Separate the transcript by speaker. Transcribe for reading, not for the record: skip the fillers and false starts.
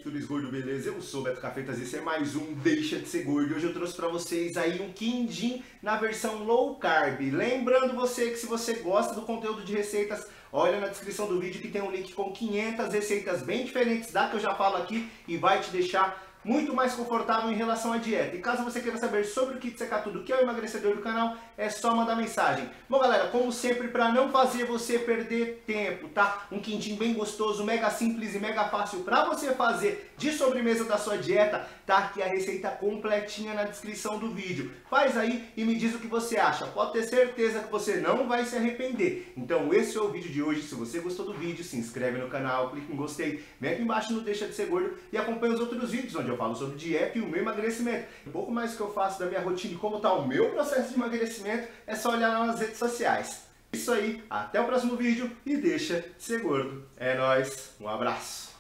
Speaker 1: Turis Gordo, beleza? Eu sou o Beto Cafetas, esse é mais um Deixa de Ser Gordo. Hoje eu trouxe pra vocês aí um quindim na versão low carb. Lembrando você que se você gosta do conteúdo de receitas, olha na descrição do vídeo que tem um link com 500 receitas bem diferentes da que eu já falo aqui e vai te deixar muito mais confortável em relação à dieta. E caso você queira saber sobre o Kit Secar Tudo, que é o emagrecedor do canal, é só mandar mensagem. Bom, galera, como sempre, para não fazer você perder tempo, tá? Um quindim bem gostoso, mega simples e mega fácil para você fazer de sobremesa da sua dieta, tá aqui a receita completinha na descrição do vídeo. Faz aí e me diz o que você acha. Pode ter certeza que você não vai se arrepender. Então esse é o vídeo de hoje. Se você gostou do vídeo, se inscreve no canal, clica em gostei, vem aqui embaixo no Deixa de Ser Gordo e acompanha os outros vídeos onde eu falo sobre dieta e o meu emagrecimento. Um pouco mais que eu faço da minha rotina e como está o meu processo de emagrecimento, é só olhar lá nas redes sociais. Isso aí, até o próximo vídeo e deixa de ser gordo. É nóis, um abraço!